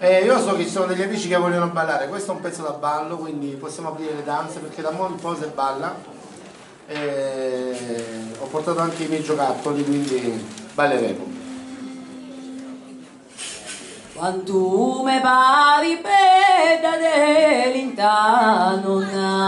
Io so che ci sono degli amici che vogliono ballare, questo è un pezzo da ballo, quindi possiamo aprire le danze perché da mo' in pose e balla. Ho portato anche i miei giocattoli, quindi balleremo. Quando tu me pari per dell'intano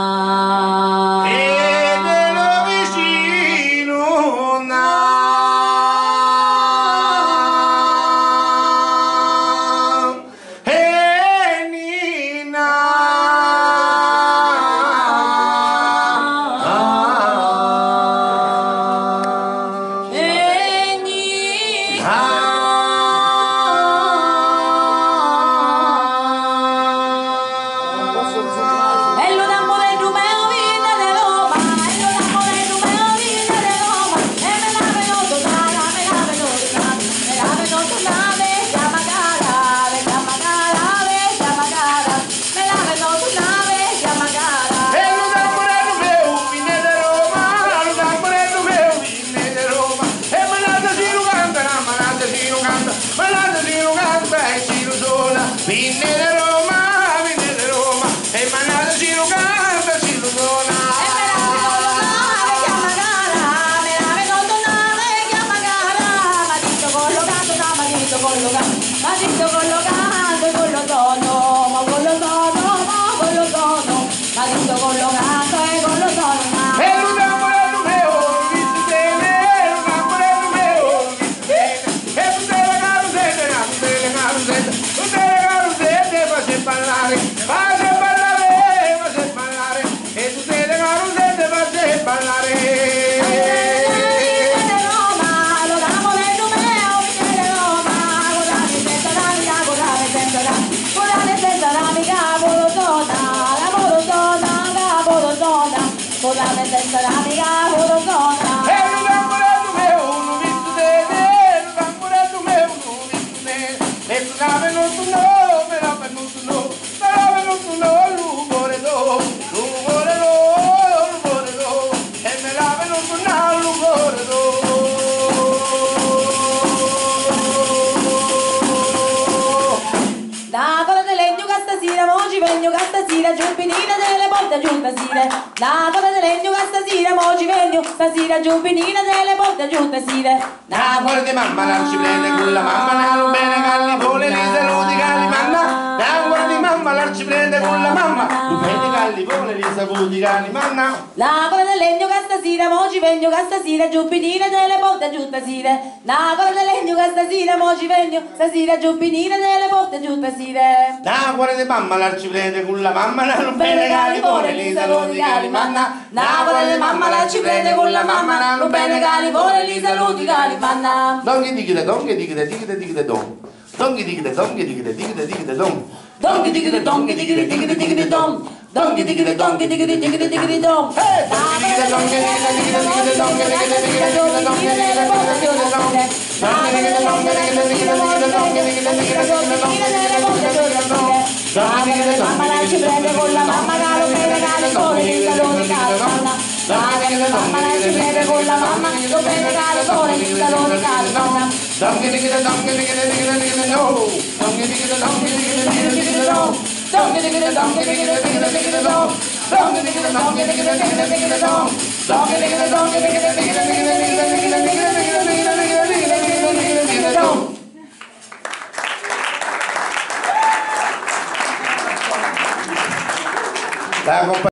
Vinne di Roma, e manata ci lo canta, ci lo suona. E me la chiama gara, me la vedo tornare, chiama gara. Ma dito collocato, ma dito collocato, ma dito collocato, con lo tono, ma con lo tono, ma con lo tono, ma dito collocato e con lo tono. E lo tamburello mio, visto bene, lo tamburello mio, visto bene. E tutte le carusette, faccia ballare, e tutte le carusette faccia ballare. Stasera giumpinina delle porte giù stasera, la cosa di legno che stasera mo ci vengo, stasera giumpinina delle porte giù stasera. La cuore di mamma non ci prende con la mamma, non bene Gallipoli, li saluti Gallimanna. La cuore di mamma non ci prende con la mamma, non bene Gallipoli, li saluti Gallimanna. La cosa di legno che stasera mo ci vengo, che stasera giumpinina delle porte giù stasera, la cosa di legno che stasera mo ci vengo, stasera giumpinina delle porte giù stasera. La cuore di mamma non ci prende con la mamma, non bene Gallipoli, li saluti Gallimanna. La cuore di mamma non ci prende con la mamma, non bene Gallipoli, li saluti Gallimanna. Dongi digide, dongi digide, digide digide dong. Dongi digide, dongi digide, digide digide dong. Dongi digide, dongi digide, digide digide dong. Dongi digide, dongi digide, digide digide dong. Dongi digide, dongi digide, digide digide dong. Dongi digide, digide digide, dongi digide dong. Dongi digide, dongi digide, digide digide dong. Dongi digide, digide digide dong. Mamma la ci prende con la mamma, caro bene Gallipoli, li saluti Gallimanna. Mamma la ci prende con la mamma, lo bene Gallipoli, li saluti Gallimanna. Dongi digide, dongi digide, digide digide dong. Dongi digide, dongi digide, digide digide dong. Dongi digide, dongi digide, digide digide dong. Dongi digide, dongi digide, digide digide dong. Dongi digide, dongi digide, digide digide digide digide digide digide dong.